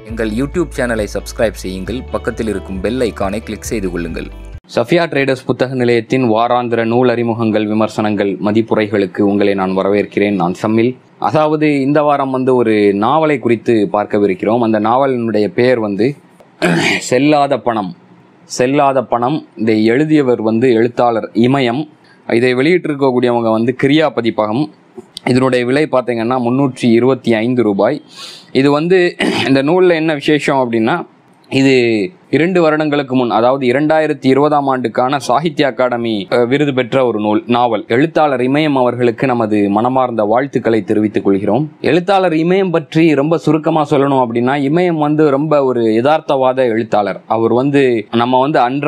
எங்கள் யூடியூப் சேனலை சப்ஸ்கிரைப் செய்யுங்கள். பக்கத்தில் இருக்கும் பெல் ஐக்கானை கிளிக் செய்து கொள்ளுங்கள். சஃபியா ட்ரேடர்ஸ் புத்தக நிலையத்தின் வாராந்திர நூல் அறிமுகங்கள், விமர்சனங்கள், மதிப்புரைகளுக்கு உங்களை நான் வரவேற்கிறேன். நான் சம்மில். அதாவது இந்த வாரம் ஒரு நாவலை குறித்து பார்க்கவிருக்கிறோம். அந்த நாவலினுடைய பெயர் செல்லாத பணம். செல்லாத பணம். இதை எழுதியவர் எழுத்தாளர் இமயம். இதை வெளியிட்டிருக்கக்கூடியவங்க கிரியா பதிப்பகம். இதனுடைய விலை பார்த்தீங்கன்னா 325 ரூபாய். இது இந்த நூலில் என்ன விசேஷம் அப்படின்னா, இது 2 வருடங்களுக்கு முன், அதாவது 2020ஆம் ஆண்டுக்கான சாகித்ய அகாடமி விருது பெற்ற ஒரு நாவல். எழுத்தாளர் இமயம் அவர்களுக்கு நமது மனமார்ந்த வாழ்த்துக்களை தெரிவித்துக் கொள்கிறோம். எழுத்தாளர் இமயம் பற்றி ரொம்ப சுருக்கமாக சொல்லணும் அப்படின்னா, இமயம் ரொம்ப ஒரு யதார்த்தவாத எழுத்தாளர். அவர் நம்ம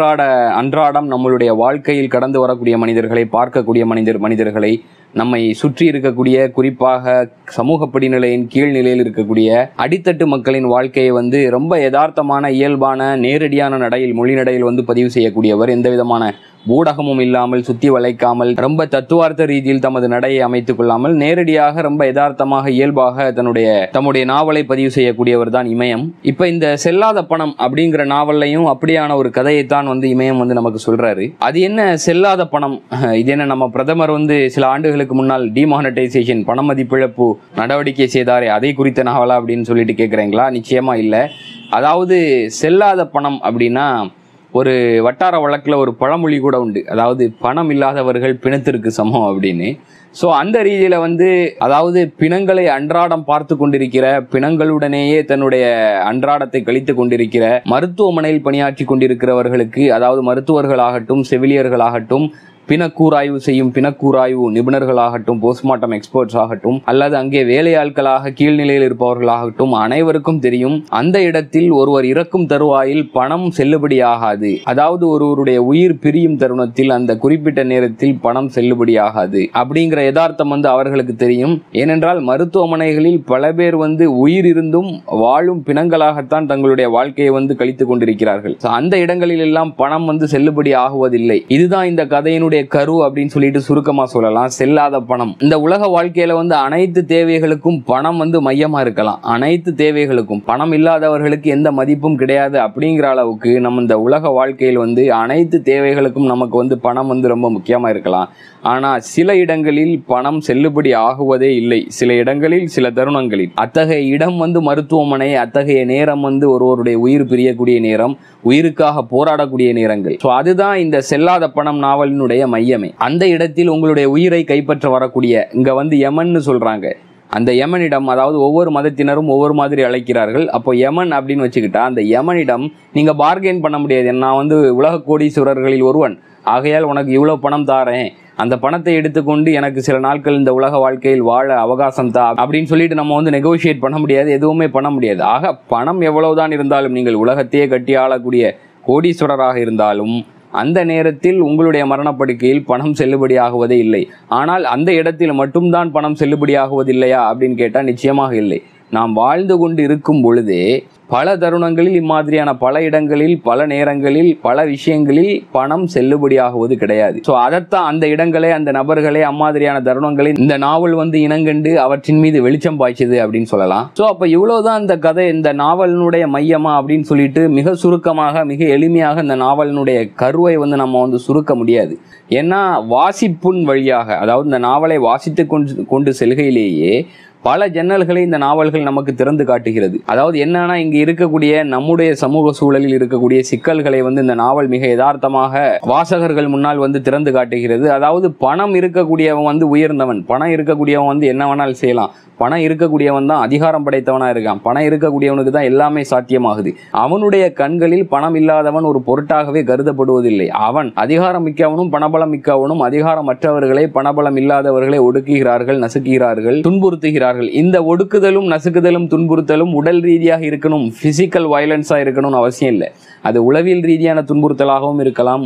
அன்றாடம் நம்மளுடைய வாழ்க்கையில் கடந்து வரக்கூடிய மனிதர்களை, பார்க்கக்கூடிய மனிதர்களை, நம்மை சுற்றி இருக்கக்கூடிய, குறிப்பாக சமூக படிநிலையின் கீழ்நிலையில் இருக்கக்கூடிய அடித்தட்டு மக்களின் வாழ்க்கையை ரொம்ப யதார்த்தமான, இயல்பான, நேரடியான நடையில், மொழி நடையில் பதிவு செய்யக்கூடியவர். எந்த விதமான ஊடகமும் இல்லாமல், சுத்தி வளைக்காமல், ரொம்ப தத்துவார்த்த ரீதியில் தமது நடையை அமைத்துக் கொள்ளாமல், நேரடியாக ரொம்ப யதார்த்தமாக, இயல்பாக தம்முடைய நாவலை பதிவு செய்யக்கூடியவர் தான் இமயம். இப்ப இந்த செல்லாத பணம் அப்படிங்கிற நாவல்லையும் அப்படியான ஒரு கதையைத்தான் இமயம் நமக்கு சொல்றாரு. அது என்ன செல்லாத பணம்? இது என்ன, நம்ம பிரதமர் சில ஆண்டுகளுக்கு முன்னால் டிமானிட்டைசேஷன், பண மதிப்பிழப்பு நடவடிக்கை செய்தாரே, அதை குறித்த நாவலா அப்படின்னு சொல்லிட்டு கேட்குறீங்களா? நிச்சயமா இல்லை. அதாவது செல்லாத பணம் அப்படின்னா, ஒரு வட்டார வழக்கில் ஒரு பழமொழி கூட உண்டு. அதாவது பணம் இல்லாதவர்கள் பிணத்திற்கு சமம் அப்படின்னு. ஸோ அந்த ரீதியில் அதாவது பிணங்களை அன்றாடம் பார்த்து கொண்டிருக்கிற, பிணங்களுடனேயே தன்னுடைய அன்றாடத்தை கழித்து கொண்டிருக்கிற, மருத்துவமனையில் பணியாற்றி கொண்டிருக்கிறவர்களுக்கு, அதாவது மருத்துவர்களாகட்டும், செவிலியர்களாகட்டும், பிணக்கூராய்வு செய்யும் பிணக்கூராய்வு நிபுணர்களாகட்டும், போஸ்ட்மார்ட்டம் எக்ஸ்பர்ட்ஸ் ஆகட்டும், அல்லது அங்கே வேலையாட்களாக கீழ்நிலையில் இருப்பவர்களாகட்டும், அனைவருக்கும் தெரியும், அந்த இடத்தில் ஒருவர் இறக்கும் தருவாயில் பணம் செல்லுபடியாகாது. அதாவது ஒருவருடைய உயிர் பிரியும் தருணத்தில் அந்த குறிப்பிட்ட நேரத்தில் பணம் செல்லுபடியாகாது அப்படிங்கிற யதார்த்தம் அவர்களுக்கு தெரியும். ஏனென்றால் மருத்துவமனைகளில் பல பேர் உயிர் இருந்தும் வாழும் பிணங்களாகத்தான் தங்களுடைய வாழ்க்கையை கழித்துக் கொண்டிருக்கிறார்கள். அந்த இடங்களில் எல்லாம் பணம் செல்லுபடி ஆகுவதில்லை. இதுதான் இந்த கதையினுடைய கரு அப்படின்னு சொல்லிட்டு சுருக்கமா சொல்லலாம். செல்லாத பணம். இந்த உலக வாழ்க்கையில அனைத்து தேவைகளுக்கும் பணம் மையமா இருக்கலாம். அனைத்து தேவைகளுக்கும் பணம் இல்லாதவர்களுக்கு எந்த மதிப்பும் கிடையாது அப்படிங்கிற அளவுக்கு நம்ம இந்த உலக வாழ்க்கையில் அனைத்து தேவைகளுக்கும் நமக்கு பணம் ரொம்ப முக்கியமா இருக்கலாம். ஆனா சில இடங்களில் பணம் செல்லுபடி ஆகுவதே இல்லை. சில இடங்களில், சில தருணங்களில் அத்தகைய இடம் மருத்துவமனை. அத்தகைய நேரம் ஒருவருடைய உயிர் பிரியக்கூடிய நேரம், உயிருக்காக போராடக்கூடிய நேரங்கள். ஸோ அதுதான் இந்த செல்லாத பணம் நாவலினுடைய மையமே. அந்த இடத்தில் உங்களுடைய உயிரை கைப்பற்ற வரக்கூடிய, இங்க யமன்னு சொல்றாங்க, அந்த யமனிடம், அதாவது ஒவ்வொரு மதத்தினரும் ஒவ்வொரு மாதிரி அழைக்கிறார்கள். அப்போ யமன் அப்படின்னு வச்சுக்கிட்டா, அந்த யமனிடம் நீங்க பார்கெயின் பண்ண முடியாது. நான் உலக கோடீஸ்வரர்களில் ஒருவன், ஆகையால் உனக்கு இவ்வளவு பணம் தாரேன், அந்த பணத்தை எடுத்துக்கொண்டு எனக்கு சில நாட்கள் இந்த உலக வாழ்க்கையில் வாழ அவகாசம் தா அப்படின்னு சொல்லிட்டு நம்ம நெகோசியேட் பண்ண முடியாது, எதுவுமே பண்ண முடியாது. ஆக பணம் எவ்வளவுதான் இருந்தாலும், நீங்கள் உலகத்தையே கட்டி ஆளக்கூடிய கோடீஸ்வரராக இருந்தாலும், அந்த நேரத்தில் உங்களுடைய மரணப்படுக்கையில் பணம் செல்லுபடி ஆகுவதே இல்லை. ஆனால் அந்த இடத்தில் மட்டும்தான் பணம் செல்லுபடி ஆகுவதில்லையா அப்படின்னு கேட்டால் நிச்சயமாக இல்லை. நாம் வாழ்ந்து கொண்டு இருக்கும் பொழுதே பல தருணங்களில், இம்மாதிரியான பல இடங்களில், பல நேரங்களில், பல விஷயங்களில் பணம் செல்லுபடியாகுவது கிடையாது. ஸோ அதைத்தான் அந்த இடங்களே, அந்த நபர்களே, அம்மாதிரியான தருணங்களை இந்த நாவல் இனங்கண்டு அவற்றின் மீது வெளிச்சம் பாய்ச்சது அப்படின்னு சொல்லலாம். ஸோ அப்போ இவ்வளவுதான் இந்த கதை, இந்த நாவலினுடைய மையமா அப்படின்னு சொல்லிட்டு மிக சுருக்கமாக, மிக எளிமையாக இந்த நாவலினுடைய கருவை நம்ம சுருக்க முடியாது. ஏன்னா வாசிப்பின் வழியாக, அதாவது இந்த நாவலை வாசித்து கொண்டு செல்கையிலேயே பல ஜன்னல்களை இந்த நாவல்கள் நமக்கு திறந்து காட்டுகிறது. அதாவது என்னன்னா, இங்க இருக்கக்கூடிய நம்முடைய சமூக சூழலில் இருக்கக்கூடிய சிக்கல்களை இந்த நாவல் மிக யதார்த்தமாக வாசகர்கள் முன்னால் திறந்து காட்டுகிறது. அதாவது பணம் இருக்கக்கூடியவன் உயர்ந்தவன், பணம் இருக்கக்கூடியவன் என்ன வேணாலும் செய்யலாம், பணம் இருக்கக்கூடியவன் தான் அதிகாரம் படைத்தவனா இருக்கான், பணம் இருக்கக்கூடியவனுக்கு தான் எல்லாமே சாத்தியமாகுது. அவனுடைய கண்களில் பணம் இல்லாதவன் ஒரு பொருட்டாகவே கருதப்படுவதில்லை. அவன் அதிகாரம் மிக்கவனும் பணபலம் மிக்கவனும் அதிகாரமற்றவர்களை, பணபலம் இல்லாதவர்களை ஒடுக்குகிறார்கள், நசுக்குகிறார்கள், துன்புறுத்துகிறார்கள். இந்த ஒடுக்குதலும், நசுக்குதலும், துன்புறுத்தலும் உடல் ரீதியாக இருக்கணும், பிசிக்கல் வயலன்ஸா இருக்கணும்னு அவசியம் இல்லை. அது உளவியல் ரீதியான துன்புறுத்தலாகவும் இருக்கலாம்,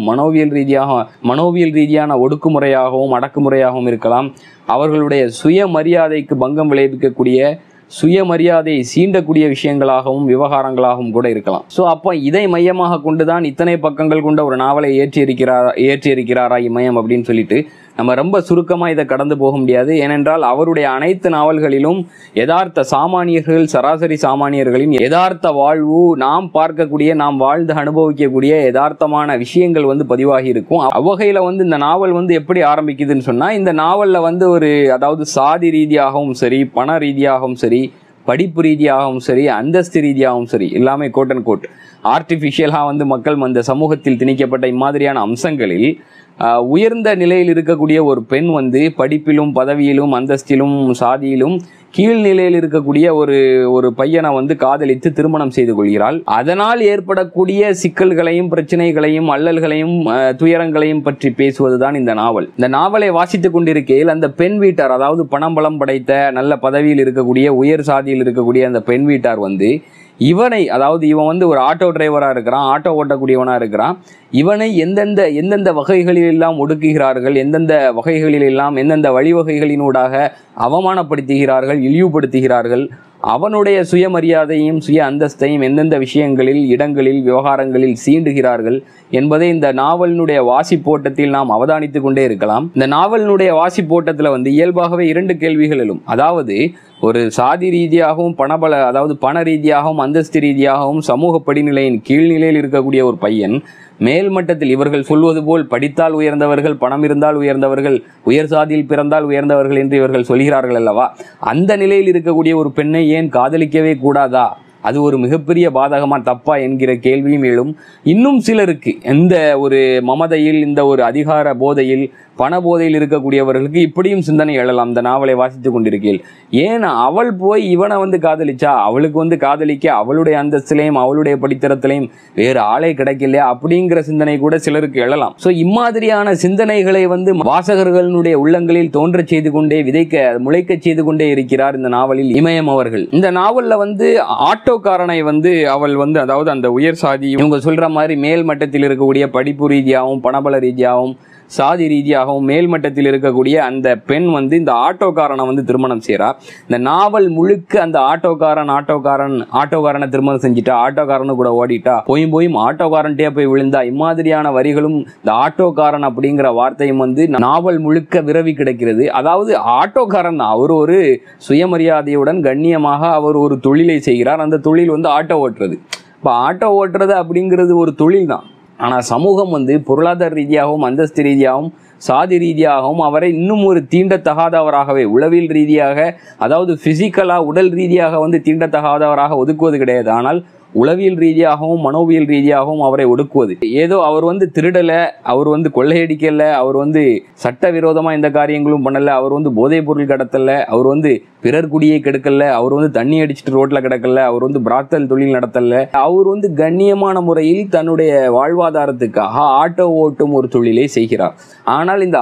மனோவியல் ரீதியான ஒடுக்குமுறையாகவும் அடக்குமுறையாகவும் இருக்கலாம். அவர்களுடைய சுயமரியாதைக்கு பங்கம் விளைவிக்கக்கூடிய, சுயமரியாதையை சீண்டக்கூடிய விஷயங்களாகவும் விவகாரங்களாகவும் கூட இருக்கலாம். ஸோ அப்போ இதை மையமாக கொண்டுதான் இத்தனை பக்கங்கள் கொண்ட ஒரு நாவலை ஏற்றி இருக்கிறாரா இமயம் அப்படின்னு சொல்லிட்டு நம்ம ரொம்ப சுருக்கமாக இதை கடந்து போக முடியாது. ஏனென்றால் அவருடைய அனைத்து நாவல்களிலும் யதார்த்த சாமானியர்கள், சராசரி சாமானியர்களின் யதார்த்த வாழ்வு, நாம் பார்க்கக்கூடிய, நாம் வாழ்ந்து அனுபவிக்கக்கூடிய யதார்த்தமான விஷயங்கள் பதிவாகி இருக்கும். அவ்வகையில் இந்த நாவல் எப்படி ஆரம்பிக்குதுன்னு சொன்னால், இந்த நாவலில் அதாவது சாதி ரீதியாகவும் சரி, பண ரீதியாகவும் சரி, படிப்பு ரீதியாகவும் சரி, அந்தஸ்து ரீதியாகவும் சரி, எல்லாமே கோட் அண்ட் கோட் ஆர்டிஃபிஷியலாக மக்கள் அந்த சமூகத்தில் திணிக்கப்பட்ட இம்மாதிரியான அம்சங்களில் உயர்ந்த நிலையில் இருக்கக்கூடிய ஒரு பெண் படிப்பிலும் பதவியிலும் அந்தஸ்திலும் சாதியிலும் கீழ்நிலையில் இருக்கக்கூடிய ஒரு பையனை காதலித்து திருமணம் செய்து கொள்கிறாள். அதனால் ஏற்படக்கூடிய சிக்கல்களையும் பிரச்சனைகளையும் அல்லல்களையும் துயரங்களையும் பற்றி பேசுவதுதான் இந்த நாவல். இந்த நாவலை வாசித்துக் கொண்டிருக்கையில் அந்த பெண் வீட்டார், அதாவது பணம் பலம் படைத்த நல்ல பதவியில் இருக்கக்கூடிய உயர் சாதியில் இருக்கக்கூடிய அந்த பெண் வீட்டார் இவனை, அதாவது இவன் ஒரு ஆட்டோ டிரைவராக இருக்கிறான், ஆட்டோ ஓட்டக்கூடியவனாக இருக்கிறான், இவனை எந்தெந்த வகைகளிலெல்லாம் ஒடுக்குகிறார்கள், எந்தெந்த வகைகளிலெல்லாம் எந்தெந்த வழிவகைகளினூடாக அவமானப்படுத்துகிறார்கள், இழிவுபடுத்துகிறார்கள், அவனுடைய சுயமரியாதையும் சுய அந்தஸ்தையும் எந்தெந்த விஷயங்களில், இடங்களில், விவகாரங்களில் சீண்டுகிறார்கள் என்பதை இந்த நாவலினுடைய வாசிப்போட்டத்தில் நாம் அவதானித்து கொண்டே இருக்கலாம். இந்த நாவலினுடைய வாசிப்போட்டத்தில் இயல்பாகவே 2 கேள்விகள் எழும். அதாவது ஒரு சாதி ரீதியாகவும் அதாவது பண ரீதியாகவும் அந்தஸ்து ரீதியாகவும் சமூக படிநிலையின் கீழ்நிலையில் இருக்கக்கூடிய ஒரு பையன் மேல்மட்டத்தில், இவர்கள் சொல்வது போல் படித்தால் உயர்ந்தவர்கள், பணம் இருந்தால் உயர்ந்தவர்கள், உயர் சாதியில் பிறந்தால் உயர்ந்தவர்கள் என்று இவர்கள் சொல்கிறார்கள் அல்லவா, அந்த நிலையில் இருக்கக்கூடிய ஒரு பெண்ணை ஏன் காதலிக்கவே கூடாதா, அது ஒரு மிகப்பெரிய பாதகமா தப்பா என்கிற கேள்வியும் எழும். இன்னும் சிலருக்கு இந்த ஒரு மமதையில், இந்த ஒரு அதிகார போதையில், பண போதையில் இருக்கக்கூடியவர்களுக்கு இப்படியும் சிந்தனை எழலாம். இந்த நாவலை வாசித்துக் கொண்டிருக்கையில், ஏன் அவள் போய் இவனை காதலிச்சா, அவளுக்கு காதலிக்க அவளுடைய அந்தஸ்திலையும் அவளுடைய படித்தரத்திலையும் வேறு ஆளை கிடைக்கலையா அப்படிங்கிற சிந்தனை கூட சிலருக்கு எழலாம். ஸோ இம்மாதிரியான சிந்தனைகளை வாசகர்களுடைய உள்ளங்களில் தோன்ற செய்து கொண்டே, முளைக்க செய்து கொண்டே இருக்கிறார் இந்த நாவலில் இமயம் அவர்கள். இந்த நாவல்ல ஆட்டோக்காரனை அவள் அதாவது அந்த உயர் சாதி, இவங்க சொல்ற மாதிரி மேல் மட்டத்தில் இருக்கக்கூடிய படிப்பு ரீதியாகவும் பணபல ரீதியாகவும் சாதி ரீதியாகவும் மேல்மட்டத்தில் இருக்கக்கூடிய அந்த பெண் இந்த ஆட்டோக்காரனை திருமணம் செய்கிறார். இந்த நாவல் முழுக்க அந்த ஆட்டோக்காரனை திருமணம் செஞ்சுட்டா, ஆட்டோக்காரனு கூட ஓடிட்டா, போயும் ஆட்டோக்காரன்ட்டே போய் விழுந்தா, இம்மாதிரியான வரிகளும் இந்த ஆட்டோக்காரன் அப்படிங்கிற வார்த்தையும் நாவல் முழுக்க விரவி கிடக்கிறது. அதாவது ஆட்டோக்காரன் தான், அவர் ஒரு சுயமரியாதையுடன் கண்ணியமாக அவர் ஒரு தொழிலை செய்கிறார். அந்த தொழில் ஆட்டோ ஓட்டுறது. இப்போ ஆட்டோ ஓட்டுறது அப்படிங்கிறது ஒரு தொழில் தான். ஆனால் சமூகம் பொருளாதார ரீதியாகவும் அந்தஸ்து ரீதியாகவும் சாதி ரீதியாகவும் அவரை இன்னும் ஒரு தீண்டத்தகாதவராகவே, உளவியல் ரீதியாக, அதாவது பிசிக்கலாக உடல் ரீதியாக தீண்டத்தகாதவராக ஒதுக்குவது கிடையாது. ஆனால் உளவியல் ரீதியாகவும் மனோவியல் ரீதியாகவும் அவரை ஒடுக்குவது. ஏதோ அவர் திருடலை, அவர் கொள்ளையடிக்கல, அவர் சட்டவிரோதமாக எந்த காரியங்களும் பண்ணலை, அவர் போதைப் பொருள் கடத்தல, அவர் பிறர் குடியை கெடுக்கல, அவர் தண்ணி அடிச்சுட்டு ரோட்டில் கிடக்கல, அவர் பிராத்தல் தொழில் நடத்தல, அவர் கண்ணியமான முறையில் தன்னுடைய வாழ்வாதாரத்துக்காக ஆட்டோ ஓட்டும் ஒரு தொழிலை செய்கிறார். ஆனால் இந்த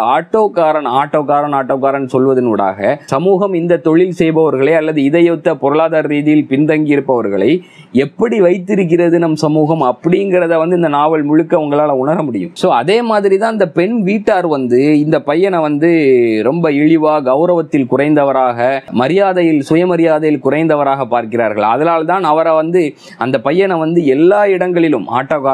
ஆட்டோக்காரன் சொல்வதனூடாக சமூகம் இந்த தொழில் செய்பவர்களை அல்லது இதையொத்த பொருளாதார ரீதியில் பின்தங்கி இருப்பவர்களை எப்படி வைத்திருக்கிறது நம் சமூகம் அப்படிங்கிறத இந்த நாவல் முழுக்க உங்களால் உணர முடியும். ஸோ அதே மாதிரி தான் இந்த பெண் வீட்டார் இந்த பையனை ரொம்ப இழிவா, கௌரவத்தில் குறைந்தவராக, மரியாதையில் சுயமரியாதையில் குறைந்தவராக பார்க்கிறார்கள். அதனால தான் அவரை அந்த பையனை எல்லா இடங்களிலும்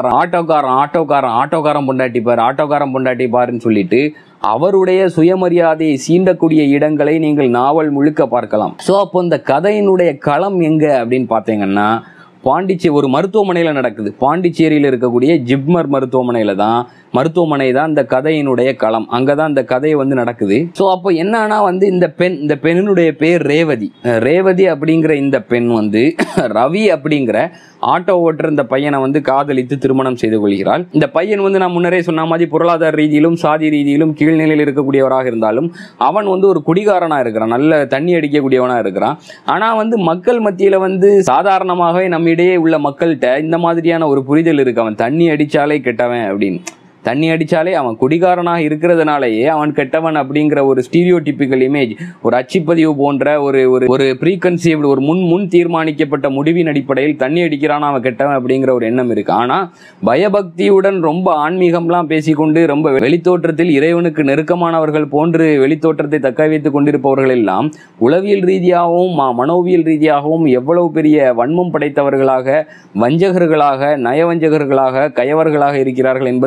ஆட்டோக்காரன் பொண்டாட்டிப்பாருன்னு சொல்லிட்டு அவருடைய சுயமரியாதையை சீண்டக்கூடிய இடங்களை நீங்கள் நாவல் முழுக்க பார்க்கலாம். ஸோ அப்போ இந்த கதையினுடைய களம் எங்க அப்படின்னு பார்த்தீங்கன்னா, ஒரு மருத்துவமனையில் நடக்குது. பாண்டிச்சேரியில் இருக்கக்கூடிய ஜிப்மர் மருத்துவமனை தான் இந்த கதையினுடைய களம். அங்கே தான் இந்த கதை நடக்குது. ஸோ அப்போ என்னன்னா இந்த பெண்ணினுடைய பேர் ரேவதி அப்படிங்கிற இந்த பெண் ரவி அப்படிங்கிற ஆட்டோ ஓட்டுற இந்த பையனை காதலித்து திருமணம் செய்து கொள்கிறாள். இந்த பையன் நான் முன்னரே சொன்ன மாதிரி பொருளாதார ரீதியிலும் சாதி ரீதியிலும் கீழ்நிலையில் இருக்கக்கூடியவராக இருந்தாலும் அவன் ஒரு குடிகாரனா இருக்கிறான், நல்ல தண்ணி அடிக்கக்கூடியவனா இருக்கிறான். ஆனா மக்கள் மத்தியில சாதாரணமாகவே நம்மிடையே உள்ள மக்கள்கிட்ட இந்த மாதிரியான ஒரு புரிதல் இருக்கு, அவன் தண்ணி அடிச்சாலே கெட்டவன் அப்படின்னு. தண்ணி அடிச்சாலே அவன் குடிகாரனாக இருக்கிறதுனாலேயே அவன் கெட்டவன் அப்படிங்கிற ஒரு ஸ்டீரியோடிபிக்கல் இமேஜ், ஒரு அச்சுப்பதிவு போன்ற ஒரு ப்ரீகன்சீவ்டு, ஒரு முன் தீர்மானிக்கப்பட்ட முடிவின் அடிப்படையில் தண்ணி அடிக்கிறான் அவன் கெட்டவன் அப்படிங்கிற ஒரு எண்ணம் இருக்கு. ஆனால் பயபக்தியுடன் ரொம்ப ஆன்மீகம்லாம் பேசிக்கொண்டு ரொம்ப வெளித்தோற்றத்தில் இறைவனுக்கு நெருக்கமானவர்கள் போன்று வெளித்தோற்றத்தை தக்க வைத்துக் கொண்டிருப்பவர்கள் எல்லாம் உளவியல் ரீதியாகவும் மனோவியல் ரீதியாகவும் எவ்வளவு பெரிய வன்மம் படைத்தவர்களாக, வஞ்சகர்களாக, நயவஞ்சகர்களாக, கயவர்களாக இருக்கிறார்கள் என்பதையும் நம்மால்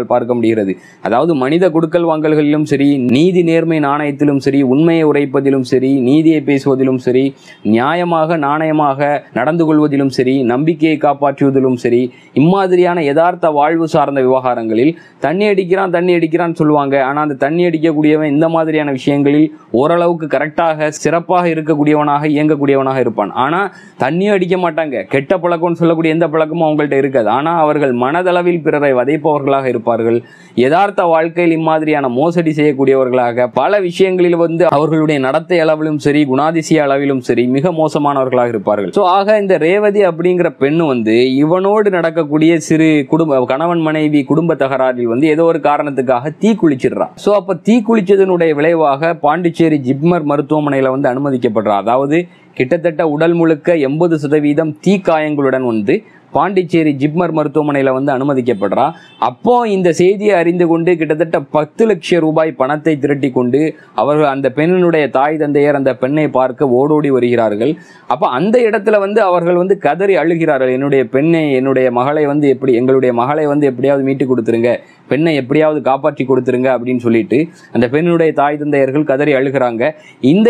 நம்மால் பார்க்க முடிகிறது. அதாவது மனித கொடுக்கல் வாங்கல்களிலும் சரி, நீதி நேர்மை நாணயத்திலும் சரி, உண்மையை உரைப்பதிலும் சரி, நீதியை பேசுவதிலும் சரி, நியாயமாக நாணயமாக நடந்து கொள்வதிலும் சரி, நம்பிக்கையை காப்பாற்றுவதிலும் சரி, இம்மாதிரியான யதார்த்த வாழ்வு சார்ந்த விவகாரங்களில் தண்ணி அடிக்கிறான் சொல்லுவாங்க. ஆனா அந்த தண்ணி அடிக்கக்கூடியவன் இந்த மாதிரியான விஷயங்களில் ஓரளவுக்கு கரெக்டாக சிறப்பாக இருக்கக்கூடியவனாக இயங்கக்கூடியவனாக இருப்பான். ஆனா தண்ணியும் அடிக்க மாட்டாங்க. கெட்ட பழக்கம்னு சொல்லக்கூடிய எந்த பழக்கமும் அவங்கள்ட்ட இருக்காது. ஆனா அவர்கள் மனதளவில் பிறரை வதைப்பவர்களாக இருப்பார்கள். யதார்த்த வாழ்க்கையில் இம்மாதிரியான மோசடி செய்யக்கூடியவர்களாக பல விஷயங்களில் அவர்களுடைய நடத்தை அளவிலும் சரி, குணாதிசய அளவிலும் சரி மிக மோசமானவர்களாக இருப்பார்கள். சோ ஆக இந்த ரேவதி அப்படிங்கிற பெண்ணு இவனோடு நடக்கக்கூடிய சிறு குடும்ப கணவன் மனைவி குடும்ப தகராறில் ஏதோ ஒரு காரணத்துக்காக தீ குளிச்சிடுறான். சோ அப்ப தீ குளிச்சதனுடைய விளைவாக பாண்டிச்சேரி ஜிப்மர் மருத்துவமனையில அனுமதிக்கப்படுறா. அதாவது கிட்டத்தட்ட உடல் முழுக்க 80% தீக்காயங்களுடன் பாண்டிச்சேரி ஜிப்மர் மருத்துவமனையில அனுமதிக்கப்படுறா. அப்போ இந்த செய்தியை அறிந்து கொண்டு கிட்டத்தட்ட 10 லட்சம் ரூபாய் பணத்தை திரட்டி கொண்டு அவர்கள் அந்த பெண்ணினுடைய தாய் தந்தையர் அந்த பெண்ணை பார்க்க ஓடோடி வருகிறார்கள். அப்ப அந்த இடத்துல அவர்கள் கதறி அழுகிறார்கள். என்னுடைய மகளை எங்களுடைய மகளை எப்படியாவது மீட்டு கொடுத்துருங்க, பெண்ணை எப்படியாவது காப்பாற்றி கொடுத்துருங்க அப்படின்னு சொல்லிட்டு அந்த பெண்ணுடைய தாய் தந்தையர்கள் கதறி அழுகிறாங்க. இந்த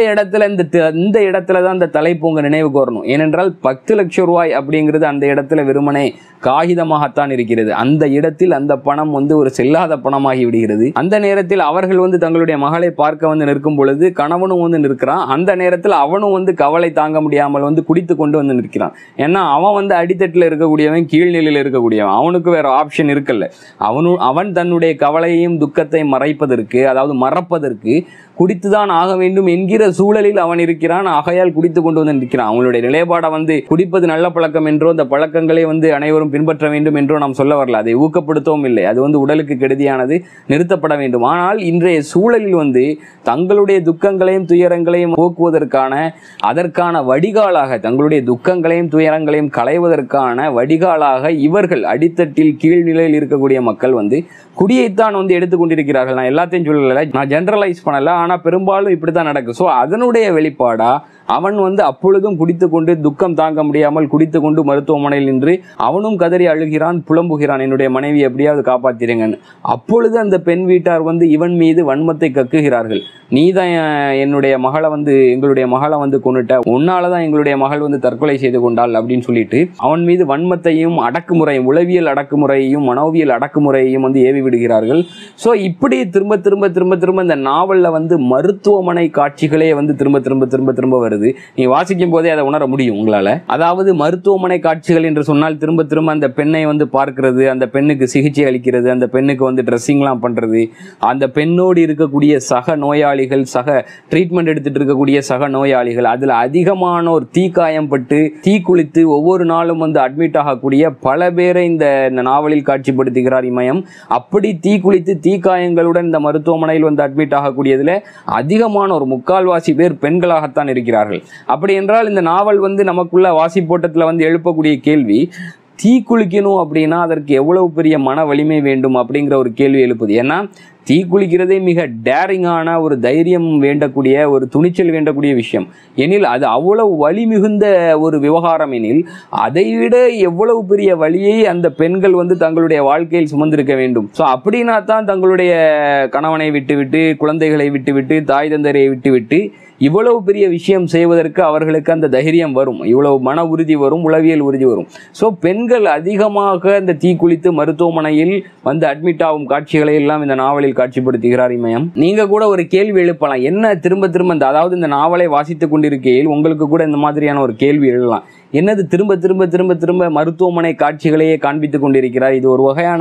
இடத்துல தான் அந்த தலைப்பு உங்க நினைவுக்கு வரணும். ஏனென்றால் 10 லட்சம் ரூபாய் அப்படிங்கிறது அந்த இடத்துல வெறுமனே காகிதமாகத்தான் இருக்கிறது. அந்த இடத்தில் அந்த பணம் ஒரு செல்லாத பணமாகி விடுகிறது. அந்த நேரத்தில் அவர்கள் தங்களுடைய மகளை பார்க்க நிற்கும் பொழுது கணவனும் நிற்கிறான். அந்த நேரத்தில் அவனும் கவலை தாங்க முடியாமல் குடித்து கொண்டு நிற்கிறான். ஏன்னா அவன் அடித்தட்டில் இருக்கக்கூடியவன், கீழ்நிலையில் இருக்கக்கூடியவன், அவனுக்கு வேற ஆப்ஷன் இருக்கல்ல. அவன் தன்னுடைய கவலையையும் துக்கத்தை மறைப்பதற்கு, அதாவது மறப்பதற்கு குடித்துதான் ஆக வேண்டும் என்கிற சூழலில் அவன் இருக்கிறான். ஆகையால் குடித்து கொண்டு நிற்கிறான். அவனுடைய நிலைப்பாடை குடிப்பது நல்ல பழக்கம் என்றோ அந்த பழக்கங்களை அனைவரும் பின்பற்ற வேண்டும் என்றோ நாம் சொல்ல வரல. அதை ஊக்கப்படுத்தவும் இல்லை. அது உடலுக்கு கெடுதியானது, நிறுத்தப்பட வேண்டும். ஆனால் இன்றைய சூழலில் தங்களுடைய துக்கங்களையும் துயரங்களையும் போக்குவதற்கான அதற்கான வடிகாலாக, தங்களுடைய துக்கங்களையும் துயரங்களையும் களைவதற்கான வடிகாலாக இவர்கள் அடித்தட்டில் கீழ்நிலையில் இருக்கக்கூடிய மக்கள் குடியைத்தான் எடுத்துக்கொண்டிருக்கிறார்கள். நான் எல்லாத்தையும் சொல்லல, நான் ஜெனரலைஸ் பண்ணல, ஆனா பெரும்பாலும் இப்படித்தான் நடக்கும். சோ அதனுடைய வெளிப்பாடா அவன் அப்பொழுதும் குடித்து கொண்டு துக்கம் தாங்க முடியாமல் குடித்து கொண்டு மருத்துவமனையில் நின்று அவனும் கதறி அழுகிறான், புலம்புகிறான், என்னுடைய மனைவி எப்படியாவது காப்பாத்திருங்கன்னு. அப்பொழுது அந்த பெண் வீட்டார் இவன் மீது வன்மத்தை கக்குகிறார்கள். நீதான் என்னுடைய மகளை எங்களுடைய மகளை கொன்னுட்ட, உன்னாலதான் எங்களுடைய மகள் தற்கொலை செய்து கொண்டாள் அப்படின்னு சொல்லிட்டு அவன் மீது வன்மத்தையும் அடக்குமுறையும், உளவியல் அடக்குமுறையையும் மனோவியல் அடக்குமுறையையும் ஏவி விடுகிறார்கள். சோ இப்படி திரும்ப திரும்ப திரும்ப திரும்ப இந்த நாவல்ல மருத்துவமனை காட்சிகளே திரும்ப திரும்ப திரும்ப திரும்ப வருது. நீ வாசிக்கும் போதே அதை உணர முடியும் உங்களால. அதாவது மருத்துவமனை காட்சிகள் என்று சொன்னால் திரும்ப திரும்ப அந்த பெண்ணை பார்க்கிறது, அந்த பெண்ணுக்கு சிகிச்சை அளிக்கிறது, அந்த பெண்ணுக்கு ட்ரெஸ்ஸிங்லாம் பண்றது, அந்த பெண்ணோடு இருக்கக்கூடிய சக நோயாளிகள், சக ட்ரீட்மெண்ட் எடுத்துட்டு இருக்கக்கூடிய சக நோயாளிகள், அதுல அதிகமானோர் தீக்காயம் பட்டு தீ குளித்து ஒவ்வொரு நாளும் அட்மிட் ஆகக்கூடிய பல பேரை இந்த நாவலில் காட்சிப்படுத்துகிறார் இமயம். அப்படி தீ குளித்து தீக்காயங்களுடன் இந்த மருத்துவமனையில் அட்மிட் ஆகக்கூடியதுல அதிகமானோர், முக்கால்வாசி பேர் பெண்களாகத்தான் இருக்கிறார்கள். அப்படி என்றால் இந்த நாவல் நமக்குள்ள வாசிப்போட்டத்தில் எழுப்பக்கூடிய கேள்வி, தீ குளிக்கணும் அப்படின்னா அதற்கு எவ்வளவு பெரிய மன வலிமை வேண்டும் அப்படிங்கிற ஒரு கேள்வி எழுப்புது. ஏன்னா தீ குளிக்கிறதே மிக டேரிங்கான ஒரு தைரியம் வேண்டக்கூடிய, ஒரு துணிச்சல் வேண்டக்கூடிய விஷயம். எனில் அது அவ்வளவு வலி மிகுந்த ஒரு விவகாரம் எனில் அதைவிட எவ்வளவு பெரிய வலியை அந்த பெண்கள் தங்களுடைய வாழ்க்கையில் சுமந்திருக்க வேண்டும். ஸோ அப்படின்னா தான் தங்களுடைய கணவனை விட்டுவிட்டு, குழந்தைகளை விட்டுவிட்டு, தாய் தந்தரை விட்டுவிட்டு இவ்வளவு பெரிய விஷயம் செய்வதற்கு அவர்களுக்கு அந்த தைரியம் வரும், இவ்வளவு மன உறுதி வரும், உளவியல் உறுதி வரும். ஸோ பெண்கள் அதிகமாக இந்த தீ குளித்து மருத்துவமனையில் அட்மிட் ஆகும் காட்சிகளை எல்லாம் இந்த நாவலில் காட்சிப்படுத்துகிறார் இமயம். நீங்க கூட ஒரு கேள்வி எழுப்பலாம், என்ன திரும்ப திரும்ப அதாவது இந்த நாவலை வாசித்துக் கொண்டிருக்கையில் உங்களுக்கு கூட இந்த மாதிரியான ஒரு கேள்வி எழலாம், என்னது திரும்ப திரும்ப திரும்ப திரும்ப மருத்துவமனை காட்சிகளையே காண்பித்துக் கொண்டிருக்கிறார், இது ஒரு வகையான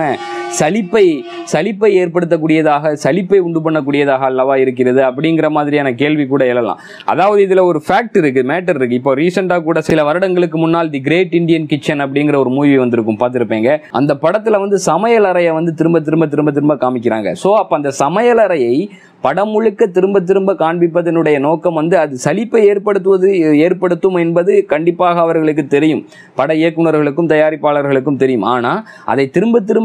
சலிப்பை ஏற்படுத்தக்கூடியதாக, சலிப்பை உண்டு பண்ணக்கூடியதாக அல்லவா இருக்கிறது அப்படிங்கிற மாதிரியான கேள்வி கூட எழலாம். அதாவது இதுல ஒரு ஃபேக்ட் இருக்கு, மேட்டர் இருக்கு. இப்போ ரீசெண்டா கூட சில வருடங்களுக்கு முன்னால் தி கிரேட் இந்தியன் கிச்சன் அப்படிங்கிற ஒரு மூவி வந்திருக்கும், பார்த்திருப்பீங்க. அந்த படத்துல சமையல் அறையை திரும்ப திரும்ப திரும்ப திரும்ப காமிக்கிறாங்க. சோ அப்ப அந்த சமையல் அறையை படம் முழுக்க திரும்ப திரும்ப காண்பிப்பதனுடைய நோக்கம் அது சலிப்பை ஏற்படுத்தும் என்பது கண்டிப்பாக அவர்களுக்கு தெரியும், பட இயக்குநர்களுக்கும் தயாரிப்பாளர்களுக்கும் தெரியும். ஆனா அதை திரும்ப திரும்ப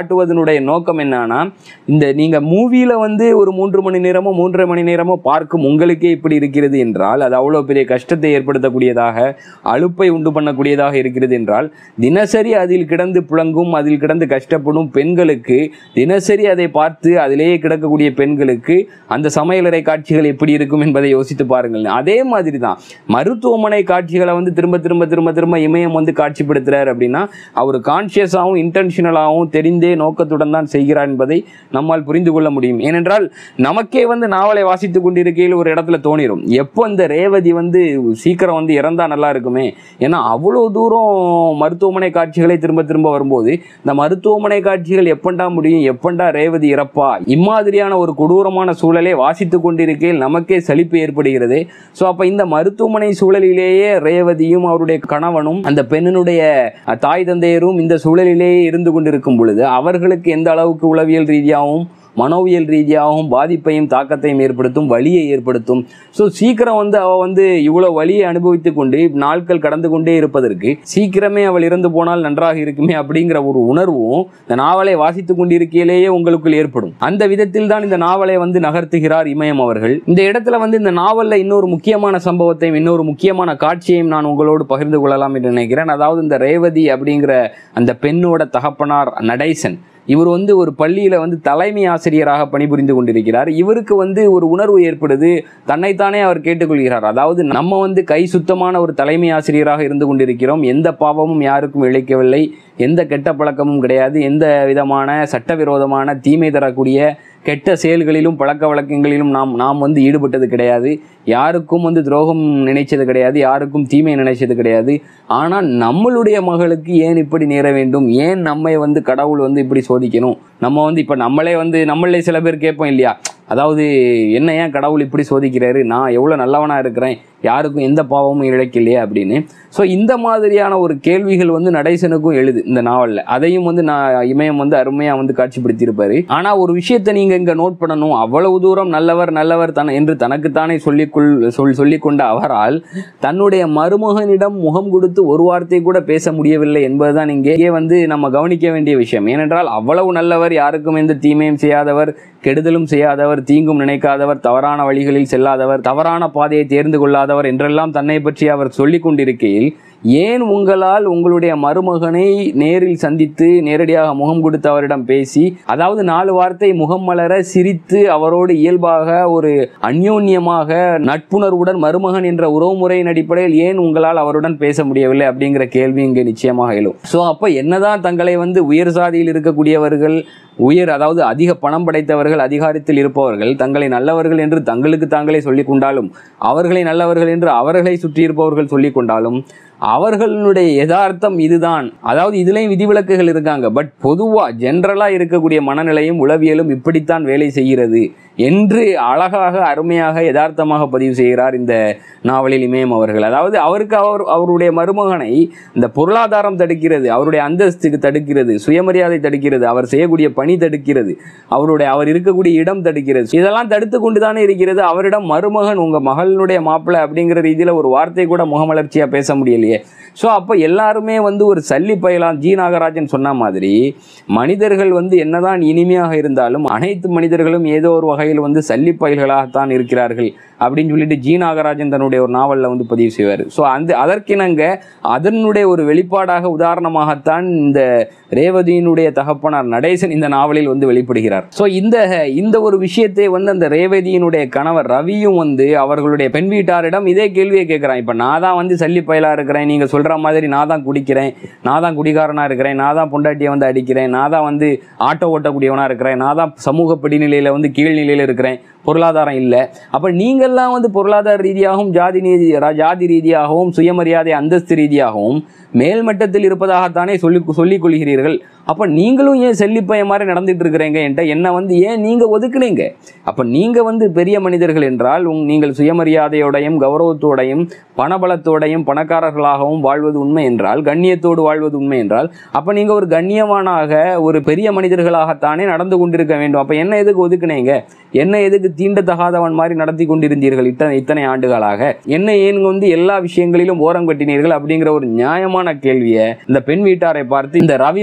காட்டுவதனுடைய நோக்கம் என்னன்னா, இந்த நீங்க மூவியில வந்து ஒரு 3 மணி நேரமோ 3.5 மணி நேரமோ பார்க்கும் உங்களுக்கே இப்படி இருக்கிறது என்றால், அது அவ்வளவு பெரிய கஷ்டத்தை ஏற்படுத்தக்கூடியதாக, அலுப்பை உண்டு பண்ணக்கூடியதாக இருக்கிறது என்றால், தினசரி அதில் கிடந்து புழங்கும், அதில் கிடந்து கஷ்டப்படும் பெண்களுக்கு, தினசரி அதை பார்த்து அதிலேயே கிடக்கக்கூடிய பெண்களுக்கு அந்த சமையலறை காட்சிகள் எப்படி இருக்கும் என்பதை யோசித்து பாருங்கள். அதே மாதிரி தான் மருத்துவமனை காட்சிகளை வந்து திரும்ப திரும்ப திரும்ப திரும்ப இமயம் வந்து காட்சிப்படுத்துறாரு அப்படின்னா, அவர் கான்சியஸாகவும் இன்டென்ஷனலாகவும் தெரிந்தே நோக்கத்துடன் தான் செய்கிறார் என்பதை நம்மால் புரிந்து கொள்ள முடியும். ஏனென்றால் நமக்கே வந்து நாவலை வாசித்துக் கொண்டிருக்கையில் ஒரு இடத்துல தோணிரும், எப்போ இந்த ரேவதி வந்து சீக்கிரம் வந்து இறந்தா நல்லா இருக்குமே. ஏன்னா அவ்வளோ தூரம் மருத்துவமனை காட்சிகளை திரும்ப திரும்ப வரும்போது இந்த மருத்துவமனை காட்சிகள் எப்பண்டா முடியும், எப்பண்டா ரேவதி இறப்பா, இம்மாதிரியான ஒரு கொடூரமான சூழலை வாசித்துக் கொண்டிருக்கையில் நமக்கே சலிப்பு ஏற்படுகிறது. ஸோ அப்போ இந்த மருத்துவமனை சூழலிலேயே ரேவதியும் அவருடைய கணவனும் அந்த பெண்ணினுடைய தாய் தந்தையரும் இந்த சூழலிலேயே இருந்து கொண்டிருக்கும் பொழுது அவர்களுக்கு எந்த அளவுக்கு உளவியல் ரீதியாகவும் மனோவியல் ரீதியாகவும் பாதிப்பையும் தாக்கத்தையும் ஏற்படுத்தும், வலியை ஏற்படுத்தும். ஸோ சீக்கிரம் வந்து அவள் வந்து இவ்வளோ வலியை அனுபவித்து கொண்டு நாட்கள் கடந்து கொண்டே இருப்பதற்கு சீக்கிரமே அவள் இறந்து போனால் நன்றாக இருக்குமே அப்படிங்கிற ஒரு உணர்வும் இந்த நாவலை வாசித்து கொண்டிருக்கையிலேயே உங்களுக்குள் ஏற்படும். அந்த விதத்தில் தான் இந்த நாவலை வந்து நகர்த்துகிறார் இமயம் அவர்கள். இந்த இடத்துல வந்து இந்த நாவலில் இன்னொரு முக்கியமான சம்பவத்தையும் இன்னொரு முக்கியமான காட்சியையும் நான் உங்களோடு பகிர்ந்து கொள்ளலாம் என்று நினைக்கிறேன். அதாவது இந்த ரேவதி அப்படிங்கிற அந்த பெண்ணோட தகப்பனார் நடேசன், இவர் வந்து ஒரு பள்ளியில வந்து தலைமை ஆசிரியராக பணிபுரிந்து கொண்டிருக்கிறார். இவருக்கு வந்து ஒரு உணர்வு ஏற்படுது, தன்னைத்தானே அவர் கேட்டுக்கொள்கிறார். அதாவது நம்ம வந்து கை சுத்தமான ஒரு தலைமை ஆசிரியராக இருந்து கொண்டிருக்கிறோம், எந்த பாவமும் யாருக்கும் இழைக்கவில்லை, எந்த கெட்ட பழக்கமும் கிடையாது, எந்த விதமான சட்டவிரோதமான தீமை தரக்கூடிய கெட்ட செயல்களிலும் பழக்க வழக்கங்களிலும் நாம் வந்து ஈடுபட்டது கிடையாது, யாருக்கும் வந்து துரோகம் நினைச்சது கிடையாது, யாருக்கும் தீமை நினைச்சது கிடையாது. ஆனால் நம்மளுடைய மகளுக்கு ஏன் இப்படி நேர வேண்டும், ஏன் நம்மை வந்து கடவுள் வந்து இப்படி சோதிக்கணும், நம்ம வந்து இப்போ நம்மளே சில பேர் கேட்போம் இல்லையா, அதாவது என்ன ஏன் கடவுள் இப்படி சோதிக்கிறாரு, நான் எவ்வளோ நல்லவனா இருக்கிறேன், யாருக்கும் எந்த பாவமும் இழைக்கலையே அப்படின்னு. ஸோ இந்த மாதிரியான ஒரு கேள்விகள் வந்து நடேசனுக்கும் எழுது இந்த நாவலில். அதையும் வந்து இமயம் வந்து அருமையாக வந்து காட்சிப்படுத்தியிருப்பாரு. ஆனால் ஒரு விஷயத்தை நீங்கள் இங்கே நோட் பண்ணணும், அவ்வளவு தூரம் நல்லவர் என்று தனக்குத்தானே சொல்லிக்கொண்ட அவரால் தன்னுடைய மருமகனிடம் முகம் கொடுத்து ஒரு வார்த்தை கூட பேச முடியவில்லை என்பதுதான் இங்கே வந்து நம்ம கவனிக்க வேண்டிய விஷயம். ஏனென்றால் அவ்வளவு நல்லவர், யாருக்கும் எந்த தீமையும் செய்யாதவர், கெடுதலும் செய்யாதவர், தீங்கும் நினைக்காதவர், தவறான வழிகளில் செல்லாதவர், தவறான பாதையை தேர்ந்து கொள்ளாதவர் என்றெல்லாம் தன்னை பற்றி அவர் சொல்லிக் கொண்டிருக்கையில், ஏன் உங்களால் உங்களுடைய மருமகனை நேரில் சந்தித்து நேரடியாக முகம் கொடுத்து அவரிடம் பேசி, அதாவது 4 வார்த்தை முகம் மலர சிரித்து அவரோடு இயல்பாக ஒரு அந்யோன்யமாக நட்புணர்வுடன் மருமகன் என்ற உறவுமுறையின் அடிப்படையில் ஏன் உங்களால் அவருடன் பேச முடியவில்லை அப்படிங்கிற கேள்வி இங்கே நிச்சயமாக எழும். ஸோ அப்போ என்னதான் தங்களை வந்து உயர் சாதியில் இருக்கக்கூடியவர்கள், அதாவது அதிக பணம் படைத்தவர்கள், அதிகாரத்தில் இருப்பவர்கள் தங்களை நல்லவர்கள் என்று தங்களுக்கு தாங்களே சொல்லிக் கொண்டாலும், அவர்களை நல்லவர்கள் என்று அவர்களை சுற்றி இருப்பவர்கள் சொல்லிக் கொண்டாலும், அவர்களுடைய யதார்த்தம் இதுதான். அதாவது இதுலயும் விதிவிலக்குகள் இருக்காங்க, பட் பொதுவா ஜென்ரலா இருக்கக்கூடிய மனநிலையும் உளவியலும் இப்படித்தான் வேலை செய்கிறது என்று அழகாக அருமையாக யதார்த்தமாக பதிவு செய்கிறார் இந்த நாவலில் இமயம் அவர்கள். அதாவது அவருடைய மருமகனை இந்த பொருளாதாரம் தடுக்கிறது, அவருடைய அந்தஸ்துக்கு தடுக்கிறது, சுயமரியாதை தடுக்கிறது, அவர் செய்யக்கூடிய பணி தடுக்கிறது, அவர் இருக்கக்கூடிய இடம் தடுக்கிறது. இதெல்லாம் தடுத்து கொண்டுதானே இருக்கிறது. அவரிடம் மருமகன் உங்க மகளினுடைய மாப்பிள்ளை அப்படிங்கிற ரீதியில ஒரு வார்த்தை கூட முகமலர்ச்சியா பேச முடியலையே. ஸோ அப்போ எல்லாருமே வந்து ஒரு சல்லி பயலாம். ஜி நாகராஜன் சொன்ன மாதிரி மனிதர்கள் வந்து என்னதான் இனிமையாக இருந்தாலும் அனைத்து மனிதர்களும் ஏதோ ஒரு வகையில் வந்து சல்லி பயல்களாகத்தான் இருக்கிறார்கள் அப்படின்னு சொல்லிட்டு ஜி நாகராஜன் தன்னுடைய ஒரு நாவலில் வந்து பதிவு செய்வார். ஸோ அதற்கிணங்க அதனுடைய ஒரு வெளிப்பாடாக உதாரணமாகத்தான் இந்த ரேவதியினுடைய தகப்பனார் நடேசன் இந்த நாவலில் வந்து வெளிப்படுகிறார். ஸோ இந்த ஒரு விஷயத்தை வந்து அந்த ரேவதியினுடைய கணவர் ரவியும் வந்து அவர்களுடைய பெண் வீட்டாரிடம் இதே கேள்வியை கேட்குறான். இப்போ நான் தான் வந்து சல்லி பயலாக இருக்கிறேன், நீங்கள் சொல்கிற மாதிரி நான் தான் குடிக்கிறேன், நான் தான் குடிகாரனாக இருக்கிறேன், நான் தான் பொண்டாட்டியை வந்து அடிக்கிறேன், நான் தான் வந்து ஆட்டோ ஓட்டக்கூடியவனாக இருக்கிறேன், நான் தான் சமூக படிநிலையில் வந்து கீழ்நிலையில் இருக்கிறேன், பொருளாதாரம் இல்லை. அப்போ நீங்கள்லாம் வந்து பொருளாதார ரீதியாகவும் ஜாதி ரீதியாகவும் சுயமரியாதை அந்தஸ்து ரீதியாகவும் மேல்மட்டத்தில் இருப்பதாகத்தானே சொல்லிக் கொள்கிறீர்கள். அப்போ நீங்களும் ஏன் செல்லிப்பைய மாதிரி நடந்துட்டு இருக்கிறீங்க என்கிட்ட, என்னை வந்து ஏன் நீங்கள் ஒதுக்குனீங்க? அப்போ நீங்கள் வந்து பெரிய மனிதர்கள் என்றால் நீங்கள் சுயமரியாதையோடையும் கௌரவத்தோடையும் பணபலத்தோடையும் பணக்காரர்களாகவும் வாழ்வது உண்மை என்றால், கண்ணியத்தோடு வாழ்வது உண்மை என்றால், அப்போ நீங்கள் ஒரு கண்ணியமானாக ஒரு பெரிய மனிதர்களாகத்தானே நடந்து கொண்டிருக்க வேண்டும். அப்போ என்ன எதுக்கு ஒதுக்குனீங்க? என்ன எதுக்கு தீண்டத்தகாதவன் மாதிரி நடத்தி கொண்டிருந்தீர்கள் இத்தனை ஆண்டுகளாக? என்ன ஏன் வந்து எல்லா விஷயங்களிலும் ஓரம் கட்டினீர்கள் அப்படிங்கிற ஒரு நியாயமான கேள்வியை இந்த பெண் வீட்டாரை பார்த்து இந்த ரவி வந்து கேட்கிறார்.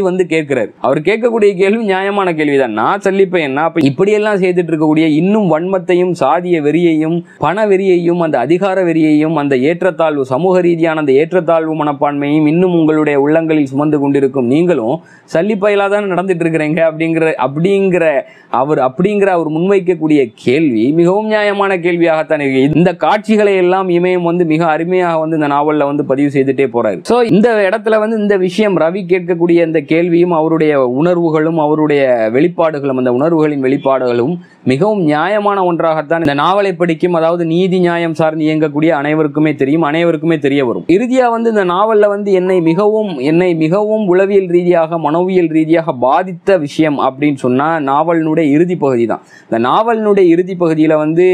கேட்கிறார். அவர் கேட்கக்கூடிய கேள்வி நியாயமான கேள்விதான். நான் சல்லிப்பையன்னா அப்ப இப்படியெல்லாம் செய்துட்டு இருக்கக்கூடிய இன்னும் வன்மத்தையும் சாதிய வெறியையும் பண வெறியையும் அந்த அதிகார வெறியையும் அந்த ஏற்றத்தாழ்வு சமூக ரீதியான அந்த ஏற்றத்தாழ்வு மனப்பான்மையும் இன்னும் உங்களுடைய உள்ளங்களில் சுமந்து கொண்டிருக்கும் நீங்களும் சல்லிப்பையிலாதான் நடந்துட்டு இருக்கிறீங்க அப்படிங்கிற அவர் முன்வைக்கக்கூடிய கேள்வி மிகவும் நியாயமான கேள்வியாகத்தான் இருக்கு. இந்த காட்சிகளை எல்லாம் இமயம் மிக அருமையாக இந்த நாவல்ல பதிவு செய்துட்டே போறாரு. சோ இந்த இடத்துல இந்த விஷயம் ரவி கேட்கக்கூடிய இந்த கேள்வியும் அவருடைய உணர்வுகளும் அவருடைய வெளிப்பாடுகளும் அந்த உணர்வுகளின் வெளிப்பாடுகளும் மிகவும் நியாயமான ஒன்றாகத்தான் இந்த நாவலை படிக்கும் அதாவது நீதி நியாயம் சார்ந்து இயங்கக்கூடிய அனைவருக்குமே தெரியும், அனைவருக்குமே தெரிய வரும். இறுதியா இந்த நாவல்ல என்னை மிகவும் உளவியல் ரீதியாக மனோவியல் ரீதியாக பாதித்த விஷயம் அப்படின்னு சொன்னா நாவலினுடைய இறுதி பகுதி தான். இந்த நாவலினுடைய இறுதி பகுதியில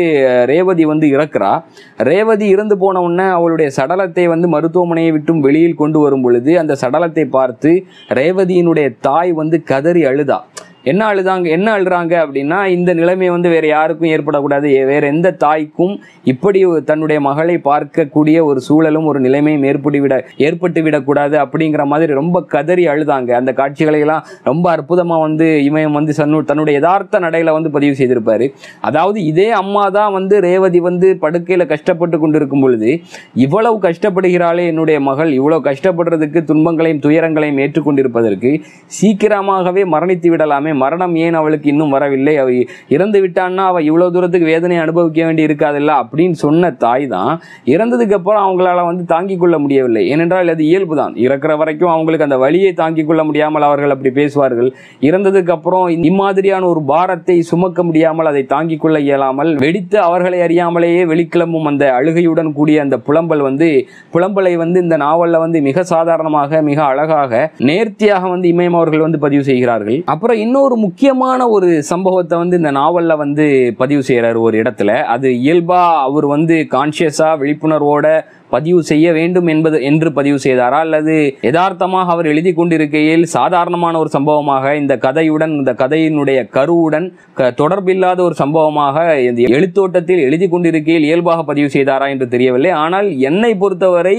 ரேவதி இறக்குறா. ரேவதி இறந்து போன உடனே அவளுடைய சடலத்தை மருத்துவமனையை விட்டும் வெளியில் கொண்டு வரும் பொழுது அந்த சடலத்தை பார்த்து ரேவதியினுடைய தாய் கதறி அழுதா. என்ன அழுறாங்க அப்படின்னா இந்த நிலைமை வேற யாருக்கும் ஏற்படக்கூடாது, வேற எந்த தாய்க்கும் இப்படி தன்னுடைய மகளை பார்க்கக்கூடிய ஒரு சூழலும் ஒரு நிலைமையும் ஏற்பட்டு விடக்கூடாது அப்படிங்கிற மாதிரி ரொம்ப கதறி அழுதாங்க. அந்த காட்சிகளை எல்லாம் ரொம்ப அற்புதமா இமயம் தன்னுடைய யதார்த்த நடையில பதிவு செய்திருப்பாரு. அதாவது இதே அம்மா தான் ரேவதி படுக்கையில கஷ்டப்பட்டு கொண்டிருக்கும் பொழுது இவ்வளவு கஷ்டப்படுகிறாளே என்னுடைய மகள், இவ்வளவு கஷ்டப்படுறதுக்கு துன்பங்களையும் துயரங்களையும் ஏற்றுக்கொண்டிருப்பதற்கு சீக்கிரமாகவே மரணித்து விடலாமே, மரணம் ஏன் அவளுக்கு இன்னும் வரவில்லை, அவ இறந்து விட்டான்னா அவ இவ்வளவு தூரத்துக்கு வேதனை அனுபவிக்க வேண்டி இருக்காதுல்ல அப்படின்னு சொன்ன தாய் தான் இறந்ததுக்கு அப்புறம் அவங்களால தாங்கிக் கொள்ள முடியவில்லை. ஏனென்றால் அது இயல்பு தான். இறக்குற வரைக்கும் அவங்களுக்கு அந்த வலியை தாங்கிக் கொள்ள முடியாமல் அவர்கள் அப்படி பேசுவார்கள். இறந்ததுக்கு அப்புறம் இம்மாதிரியான ஒரு பாரத்தை சுமக்க முடியாமல் அதை தாங்கிக் கொள்ள இயலாமல் வெடித்து அவர்களை அறியாமலேயே வெளிக்கிளம்பும் அந்த அழுகையுடன் கூடிய அந்த புலம்பலை இந்த நாவல்ல மிக சாதாரணமாக மிக அழகாக நேர்த்தியாக இமயம் அவர்கள் பதிவு செய்கிறார்கள். அப்புறம் இன்னொரு முக்கியமான ஒரு சம்பவத்தை இந்த நாவல்ல பதிவு செய்யறாரு ஒரு இடத்துல. அது இயல்பா அவர் கான்சியஸா விழிப்புணர்வோட பதிவு செய்ய வேண்டும் என்று பதிவு செய்தாரா அல்லது யதார்த்தமாக அவர் எழுதி கொண்டிருக்கையில் சாதாரணமான ஒரு சம்பவமாக இந்த கதையினுடைய கருவுடன் தொடர்பில்லாத ஒரு சம்பவமாக எழுத்தோட்டத்தில் எழுதி கொண்டிருக்கையில் இயல்பாக பதிவு செய்தாரா என்று தெரியவில்லை. ஆனால் என்னை பொறுத்தவரை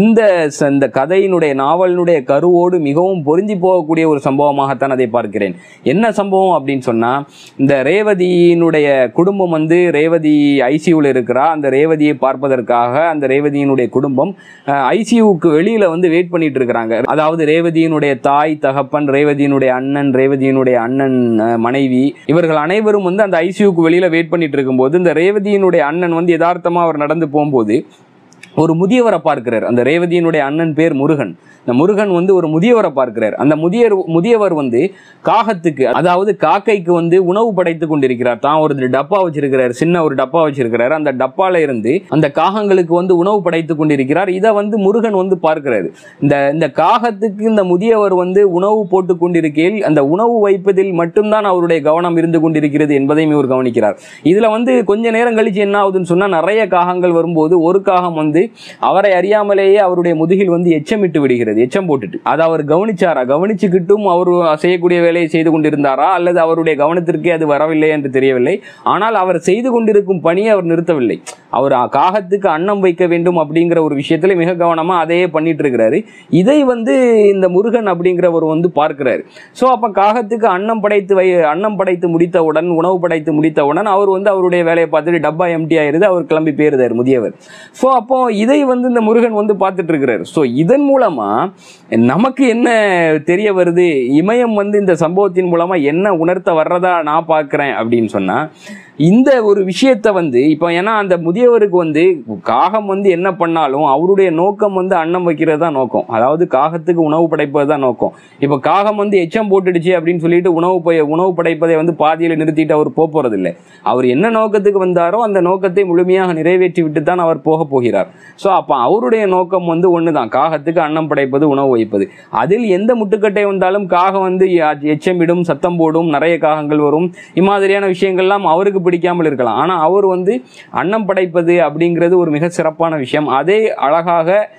இந்த கதையினுடைய நாவலினுடைய கருவோடு மிகவும் பொருந்தி போகக்கூடிய ஒரு சம்பவமாகத்தான் அதை பார்க்கிறேன். என்ன சம்பவம் அப்படின்னு சொன்னா, இந்த ரேவதியினுடைய குடும்பம் ரேவதி ஐசியூல இருக்கிறா. அந்த ரேவதியை பார்ப்பதற்காக அந்த ரேவதியினுடைய குடும்பம் ஐசியூக்கு வெளியில வெயிட் பண்ணிட்டு இருக்கிறாங்க. அதாவது ரேவதியினுடைய தாய் தகப்பன், ரேவதியினுடைய அண்ணன் மனைவி, இவர்கள் அனைவரும் அந்த ஐசியூக்கு வெளியில வெயிட் பண்ணிட்டு இருக்கும்போது இந்த ரேவதியினுடைய அண்ணன் யதார்த்தமா அவர் நடந்து போகும்போது ஒரு முதியவரை பார்க்கிறார். அந்த ரேவதியினுடைய அண்ணன் பேர் முருகன். இந்த முருகன் ஒரு முதியவரை பார்க்கிறார். அந்த முதியவர் காகத்துக்கு அதாவது காக்கைக்கு உணவு படைத்து கொண்டிருக்கிறார். தான் ஒரு டப்பா வச்சிருக்கிறார், சின்ன ஒரு டப்பா வச்சிருக்கிறார். அந்த டப்பால இருந்து அந்த காகங்களுக்கு உணவு படைத்து கொண்டிருக்கிறார். இதை முருகன் பார்க்கிறார். இந்த காகத்துக்கு இந்த முதியவர் உணவு போட்டு கொண்டிருக்கையில் அந்த உணவு வைப்பதில் மட்டும்தான் அவருடைய கவனம் இருந்து கொண்டிருக்கிறது என்பதையும் இவர் கவனிக்கிறார். இதுல கொஞ்ச நேரம் கழிச்சு என்ன ஆகுதுன்னு சொன்னா, நிறைய காகங்கள் வரும்போது ஒரு காகம் அவரை அறியாமலேயே அவருடைய முதுகில் எச்சமிட்டு விடுகிறது. எச்சம் போட்டுட்டு அதை அவர் கவனிச்சாரா, கவனிச்சுக்கிட்டும் அவர் செய்யக்கூடிய வேலையை செய்து கொண்டிருந்தாரா அல்லது அவருடைய கவனத்திற்கே அது வரவில்லை என்று தெரியவில்லை. ஆனால் அவர் செய்து கொண்டிருக்கும் பணியை அவர் நிறுத்தவில்லை. அவர் காகத்துக்கு அன்னம் வைக்க வேண்டும் அப்படிங்கிற ஒரு விஷயத்துல மிக கவனமா அதையே பண்ணிட்டு இருக்கிறாரு. இதை இந்த முருகன் அப்படிங்கிறவர் பார்க்கிறாரு. சோ அப்ப காகத்துக்கு அன்னம் படைத்து முடித்தவுடன் உணவு படைத்து முடித்தவுடன் அவர் அவருடைய வேலையை பார்த்துட்டு டப்பா எம்டி ஆயிருது. அவர் கிளம்பி போயிருந்தார் முதியவர். சோ அப்போ இதை இந்த முருகன் பார்த்துட்டு இருக்கிறார். சோ இதன் மூலமா நமக்கு என்ன தெரிய வருது, இமயம் இந்த சம்பவத்தின் மூலமா என்ன உணர்த்த வர்றதா நான் பார்க்கிறேன் அப்படின்னு சொன்னா, இந்த ஒரு விஷயத்தை இப்போ ஏன்னா அந்த முதியவருக்கு காகம் என்ன பண்ணாலும் அவருடைய நோக்கம் அன்னம் வைக்கிறது தான் நோக்கம். அதாவது காகத்துக்கு உணவு படைப்பது தான் நோக்கம். இப்போ காகம் எச்சம் போட்டுடுச்சு அப்படின்னு சொல்லிட்டு உணவு படைப்பதை பாதியில நிறுத்திட்டு அவர் போறது இல்லை. அவர் என்ன நோக்கத்துக்கு வந்தாரோ அந்த நோக்கத்தை முழுமையாக நிறைவேற்றி விட்டு தான் அவர் போகிறார். ஸோ அப்போ அவருடைய நோக்கம் ஒண்ணுதான், காகத்துக்கு அன்னம் படைப்பது உணவு வைப்பது. அதில் எந்த முட்டுக்கட்டை வந்தாலும் காகம் எச்சமிடும், சத்தம் போடும், நிறைய காகங்கள் வரும். இம்மாதிரியான விஷயங்கள்லாம் அவருக்கு பிடிக்காமல் இருக்கலாம். ஆனா அவர் அன்னம் படைப்பது அப்படிங்கிறது ஒரு மிக சிறப்பான விஷயம். அதே அழகாக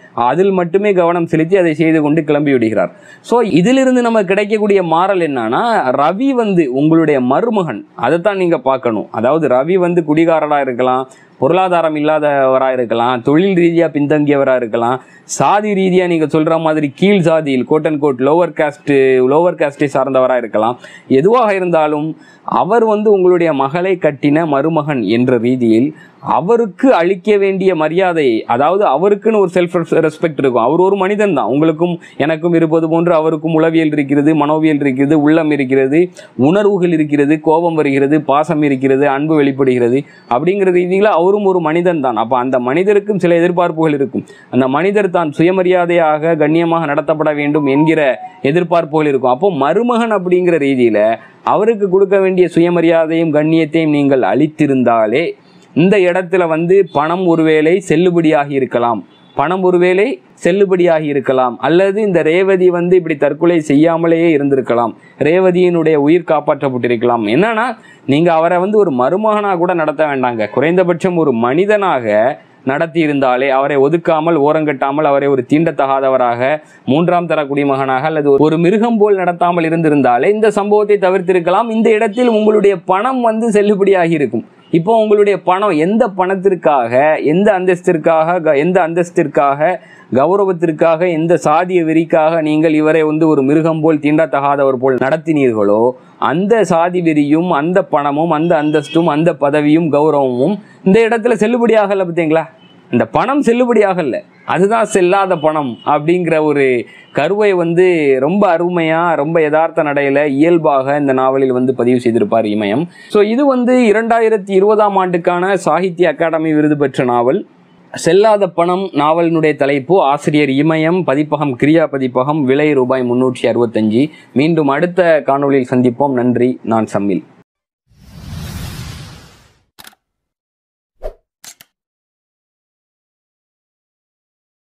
அதில் மட்டுமே கவனம் செலுத்தி அதை செய்து கொண்டு கிளம்பி விடுகிறார். ஸோ இதிலிருந்து நம்ம கிடைக்கக்கூடிய மாறல் என்னன்னா, ரவி உங்களுடைய மருமகன், அதைத்தான் நீங்க பார்க்கணும். அதாவது ரவி குடிகாரராக இருக்கலாம், பொருளாதாரம் இல்லாதவராக இருக்கலாம், தொழில் ரீதியாக பின்தங்கியவராக இருக்கலாம், சாதி ரீதியாக நீங்கள் சொல்கிற மாதிரி கீழ் சாதியில் கோட் அண்ட் கோட் லோவர் காஸ்டை சார்ந்தவராக இருக்கலாம். எதுவாக இருந்தாலும் அவர் உங்களுடைய மகளை கட்டின மருமகன் என்ற ரீதியில் அவருக்கு அளிக்க வேண்டிய மரியாதை, அதாவது அவருக்குன்னு ஒரு செல்ஃப் ரெஸ்பெக்ட் இருக்கும். அவர் ஒரு மனிதன் தான், உங்களுக்கும் எனக்கும் இருப்பது போன்று அவருக்கும் உளவியல் இருக்கிறது, மனோவியல் இருக்கிறது, உள்ளம் இருக்கிறது, உணர்வுகள் இருக்கிறது, கோபம் வருகிறது, பாசம் இருக்கிறது, அன்பு வெளிப்படுகிறது. அப்படிங்கிற ரீதியில் அவரும் ஒரு மனிதன் தான். அப்போ அந்த மனிதருக்கும் சில எதிர்பார்ப்புகள் இருக்கும். அந்த மனிதர் தான் சுயமரியாதையாக கண்ணியமாக நடத்தப்பட வேண்டும் என்கிற எதிர்பார்ப்புகள் இருக்கும். அப்போ மருமகன் அப்படிங்கிற ரீதியில் அவருக்கு கொடுக்க வேண்டிய சுயமரியாதையும் கண்ணியத்தையும் நீங்கள் அளித்திருந்தாலே இந்த இடத்துல பணம் ஒருவேளை செல்லுபடியாகி இருக்கலாம், அல்லது இந்த ரேவதி இப்படி தற்கொலை செய்யாமலேயே இருந்திருக்கலாம், ரேவதியினுடைய உயிர் காப்பாற்றப்பட்டிருக்கலாம். என்னன்னா, நீங்க அவரை ஒரு மருமகனா கூட நடத்த வேண்டாங்க, குறைந்தபட்சம் ஒரு மனிதனாக நடத்தி இருந்தாலே, அவரை ஒதுக்காமல் ஓரங்கட்டாமல் அவரை ஒரு தீண்டத்தகாதவராக, மூன்றாம் தர குடிமகனாக அல்லது ஒரு மிருகம் போல் நடத்தாமல் இருந்திருந்தாலே இந்த சம்பவத்தை தவிர்த்திருக்கலாம். இந்த இடத்தில் உங்களுடைய பணம் செல்லுபடியாகி இருக்கும். இப்போ உங்களுடைய பணம் எந்த பணத்திற்காக, எந்த அந்தஸ்திற்காக, கௌரவத்திற்காக, எந்த சாதிய வெறிக்காக நீங்கள் இவரை ஒரு மிருகம் போல் தீண்டத்தகாதவர் போல் நடத்தினீர்களோ, அந்த சாதி வெறியும் அந்த பணமும் அந்த அந்தஸ்தும் அந்த பதவியும் கௌரவமும் இந்த இடத்துல செல்லுபடியாகல. பார்த்தீங்களா, இந்த பணம் செல்லுபடியாகல, அதுதான் செல்லாத பணம் அப்படிங்கிற ஒரு கருவை ரொம்ப அருமையா, ரொம்ப யதார்த்த நடையில இயல்பாக இந்த நாவலில் பதிவு செய்திருப்பார் இமயம். ஸோ இது 2020ஆம் ஆண்டுக்கான சாகித்ய அகாடமி விருது பெற்ற நாவல் செல்லாத பணம். நாவலினுடைய தலைப்பு ஆசிரியர் இமயம், பதிப்பகம் கிரியா பதிப்பகம், விலை ரூபாய் 365. மீண்டும் அடுத்த காணொளியில் சந்திப்போம். நன்றி. நான் சம்மில்.